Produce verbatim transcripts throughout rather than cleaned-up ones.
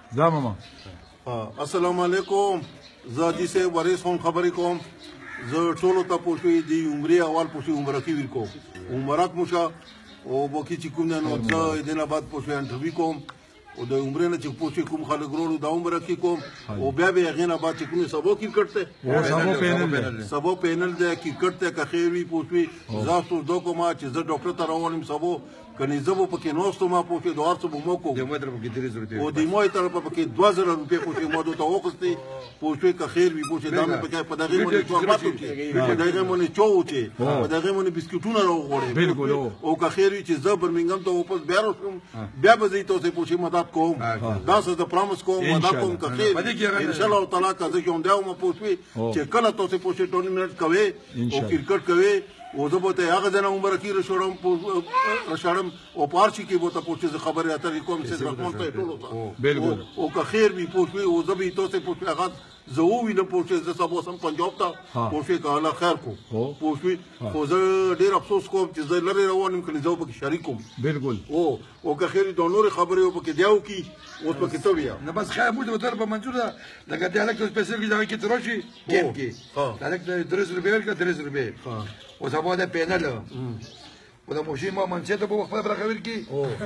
دا ماما السلام علیکم. زه حاجي صاحب وارث هم خبرې کوم. زه ټولو ته پوه شوې د عمرې اول پوه شوې عمرکي ویل کوم. عمرک مو شه او باقي چې کوم دی نو زه د دې نه بعد پوه شوې انټرویو کوم او د عمرې نه چې پوه شوې کوم خلک وروړو دا عمرکي کوم او بیا به هغې نه بعد چې کوم سبو کرکټ دی سبو پینل دی کرکټ دی که خیر وي پوه شوې زه سوچ کوم چې زه ډاکټر ته راولم سبو کني زه به پکې ناستو ما پوه شوې د هر څه به مو کوم او د موی طرفه پکې دوه زره روپۍ پوه شوې ما دوته واخیستې پوه شوې که خیر وي پوه شوې دا مې پکې په دغې باندې چوکبات وچې په دغې باندې چو وچې په دغې باندې بسکټونه راوغوړې او که خیر وي چې زه برمنګم ته واپس بیا راشم بیا به زه یې تاسې پوه شوې مدد کوم دا څه زه پرامس کوم مدد کوم که خیر انشاءالله تعالی که زه ژوندی وم پوه شوې چې کله تاسې پوه شوې ټورنمنټ کوې او کرکټ کوې او زه به ته هغه ځای نه عمرکي راشړم او په هر شي کې به ته پوه شوې زه خبرې اترې کوم سید رحمان ته یې ټولو ته او که خیر وي پوه شوې او زه به یې تاسې پوه شوې هغه زه ووینم پوه شوې زه سبا سم پنجاب ته پوه شوې که الله خیر کو پوه شوې خو زه ډېر افسوس کوم چې زه لرې روان یم که نه زه به پکې شریک وم بالکل او او که خیر دا نورې خبرې و پکې بیا وکړي اوس پکې ته ویه نه بس خیر موږ ته په منظور ده لکه د هلک سپیسل کې دغه کې ته راشي ګیم کې د هلک درې سوه روپۍ ورکړه درې سوه روپۍ او سبا د پینل او د موشي ما منشي ته به خپله برخه ورکړي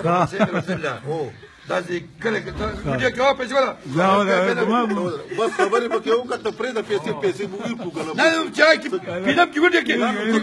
داسې کله ویډیو کې پیسې ولا بس خبرې پکې وکړه ته پرېږده پیسې پیسې به وکړو که نه نه چا کې فلم کې ویډیو کې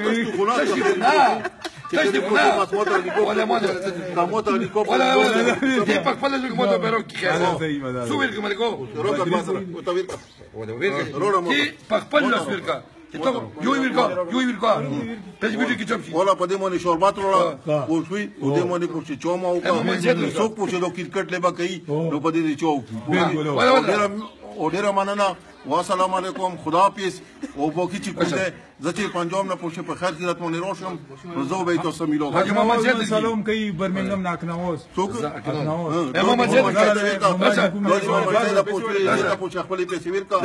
تاسو خو نه مسعود علي کوپ ولا ما مسعود علي کوپ ولا دې په خپل ځای کې مو ته بیرو کې سو ویل کوم کو روډ بازار او ته ویل ولا ویل چې په خپل لاس ویل کا چې ته یو ویل کا یو ویل کا په دې ویډیو کې چوب شي ولا په دې باندې شوربات وروړه پوښوي او دې باندې پوښي چوما او کا څوک پوښي نو کرکټ لبا کوي نو په دې چوک او ډیره مننه والسلام علیکم خدا حافظ او باقي چې کوم دی زه چې پنجاب نه پوښي په خیر خیرت باندې راشم نو زه به تاسو سره ملو حاجي محمد زید سلام کوي برمنګم ناکناوس څوک محمد زید دا پوښي دا پوښي خپل پیسې ورکا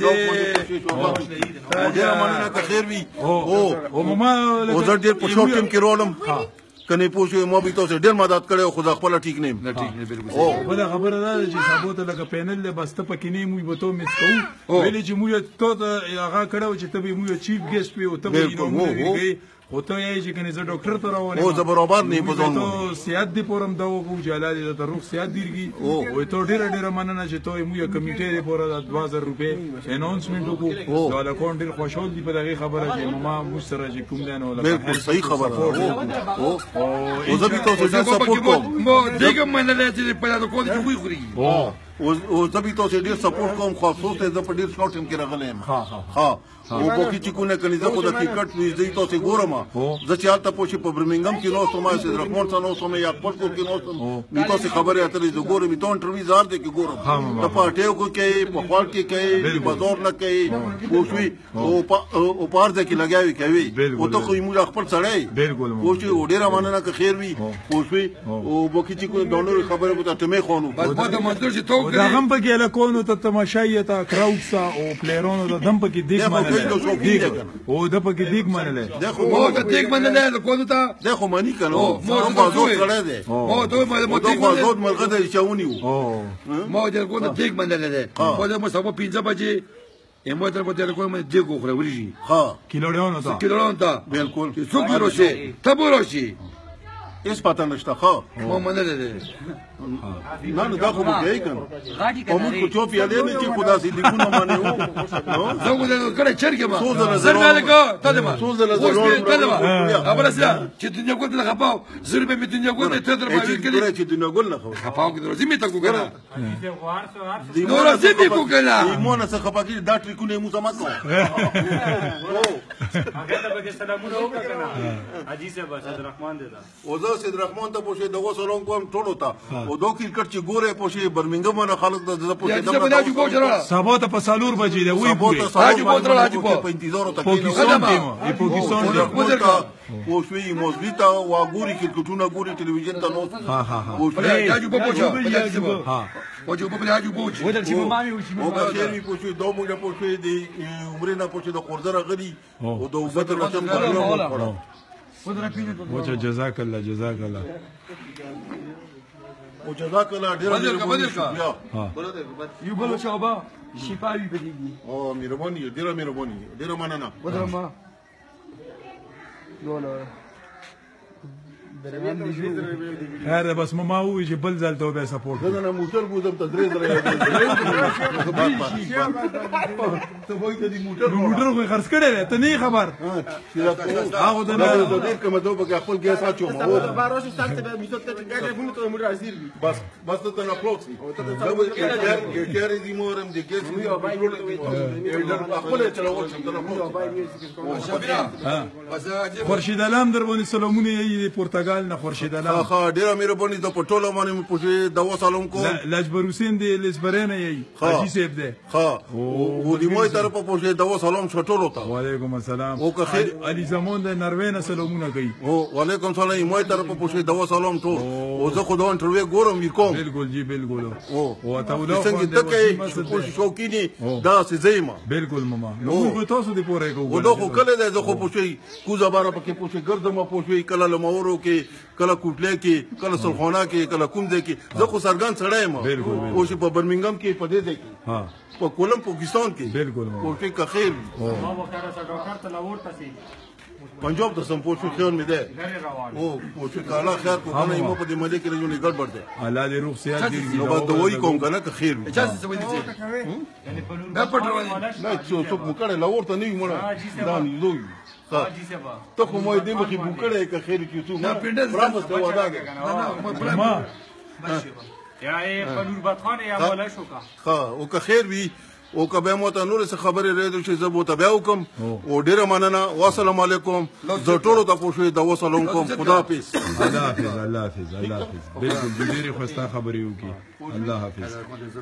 ډیره مننه که خیر وي او او ماما او زه ډیر په شورت ټیم کې رولم کني پوښي ما به تاسو ډیر مدد کړو خو خپل ټیک نیم نه ټیک نه بالکل او بل خبره ده چې سبو ته لکه پینل له بسته پکې نه موږ به تو مس کوو ویلې چې موږ ته هغه کړو چې ته به موږ چیف ګیسټ وي او ته به نو او ته یې چې کني زه ډاکټر ته راوړم او زه برابر نه پزون ته سیادت دی پورم دا وو جلال ته روح سیادت دیږي او ته ډیره ډیره مننه چې ته موږ کمیټه دی پورا د دوه زره روپۍ اناونسمنت وکړو دا له ډیر خوشحال دي په دغه خبره چې ما مو سره چې کوم دی نو بالکل صحیح خبره او او زه به تاسو ډیر سپورټ کوم مو دغه مننه چې په لاره کوم چې وی خوري او زه به تاسو ډیر سپورټ کوم خو افسوس دی زه په ډیر شورت ټیم کې راغلی یم ها ها او باقي چې کومه کني زه خو د کرکټ نږدې تاسو ګورم زه چې هلته پوښي په برمنګم کې نو سم سید رحمان څنګه نو سم یا پټ کې نو سم می تاسو خبرې اترې زه ګورم می ته انټرویو زار دې کې ګورم د پارټیو کو کې په خپل کې کې بازار نه کوي پوښوي او او پارځه کې لګاوي کوي او ته خو موږ خپل سړی بالکل پوښي او ډیره مننه که خیر وي پوښوي او باقي چې کوم ډونر خبره به ته مې خونو بس په منظور چې تو دا هم پکې له کونو ته تماشایه تا کراوسا او پلیرونو د دم پکې دیګ منل او د پکې دیګ منل دغه مو ته دیګ منل کوو ته دغه مانی کنو مو زود کړه ده مو ته مو دغه زود ملګری دی چاونی وو مو ته کوو ته دیګ منل ده مو ته مو سبا پنځه بجې امو ته په تل کوم دیګ خو ورشي ها کیلوډون ته کیلوډون ته بالکل څوک ورشي ته ورشي هیڅ پته نشته ښه مو منل ده نه نه دا خو به کوي کنه او موږ کو چوپ یادې نه چې خدا سي لیکونه باندې وو زه خو دې کړه چرګه ما سوز نه زر نه لګا ته ما سوز نه زرور ته ما خبره سره چې دنیا ګول نه خپاو زر به می دنیا ګول ته در باندې کړي چې دنیا ګول نه خپاو کې درځي می ته کو کنه نو راځي می کو کنه ایمونه څه خپاکي دا ټریکونه مو سم کو هغه ته به سلامونه وکړه کنه حاجی صاحب سید رحمان دې دا او زه سید رحمان ته پوښي دغه سلام کوم ټولو ته او دو کرکټ چې ګوره پوښي برمنګم نه خلک د پوښي دا سبا ته په سالور بجې دی وی پوری حاجی بوتل حاجی په انتظار ته پاکستان ټیم ای پاکستان ټیم پوښي موزبیتا وا ګوري کرکټونه ګوري ټلویزیون ته نو ها ها ها پوښي حاجی بوچا ها پوښي په حاجی بوچ ودل چې مامي وشي او بخیر می پوښي دوه موږ پوښي دی عمر نه پوښي د قرضره غلي او د وبد رقم وچا جزاک الله جزاک الله او جزاک الله ډیر بدل کا بدل کا یو بل شعبہ شفاوی بدیږي او مهرباني ډیر مهرباني ډیر مننه بدرما یولا خیر بس ما وی چې بل ځل ته به سپورټ زه نه موټر بوزم ته درې درې ته وای ته دې موټر موټر خو خرڅ کړی دی ته نه خبر هغه د نه د دې کوم ته به خپل ګیس اچو ما و باراشو سالت به میتو ته ګاګه بونو ته موږ ازیر بس بس ته نه پلوټ دا به کې کې دې مورم دې ګیس مې خپل چلول ته نه پلوټ خورشید علام در باندې سلامونه یې پرتګال نه خورشید علام خا ډیر مهرباني د پټوله باندې مې پوښي دوا سلام کو لجبر حسین دی لسبرنه یې حاجی صاحب دی ها او دې موي طرف پوښي دوا سلام شټولو ته وعلیکم السلام او که خیر علي زمون د نروې نه سلامونه کوي او وعلیکم السلام موي طرف پوښي دوا سلام ټول او زه خو دا انټرویو ګورم وکوم بالکل جی بالکل او او ته ولو څنګه تکي پوښي شوکینی دا سي زېما بالکل ماما نو تاسو دې پوره کوو او دا خو کله ده زه خو پوښي کو زبره پکې پوښي ګردم پوښي کله لمورو کې کله کوټله کې کله سلخانه کې کله کوم ځای کې زه خو سرګان سړی یم او چې په برمنګم کې په دې ځای کې ها په کولم پاکستان کې بالکل او چې که خیر ما وکړه سره ډاکټر ته لاور تاسي پنجاب ته سم پوښتنه خیر مې ده غیر روان او او چې کاله خیر کو کنه یمو په دې مده کې رجونی ګډ ده الله دې روغ صحت دې نو بعد دوی کوم کنه که خیر وي اجازه سوي دي یعنی په لور دا پټوالي نه څو څوک مو کړه لاور ته نه مړه دا نه لوی حاجی صاحب ته خو مې دې مخې بو کړه که خیر کې څو دا پینډه برابر ته ودا ده ما یا یې په لور بدخان یا مولا شو کا ها او که خیر وي او که به مو ته نور څه خبرې رېدو چې زه به ته بیا وکم او ډیره مننه والسلام علیکم زه ټولو ته پوښتنه د وسلام کوم خدا حافظ الله حافظ الله حافظ الله حافظ بالکل ډیره خوستا خبرې وکي الله حافظ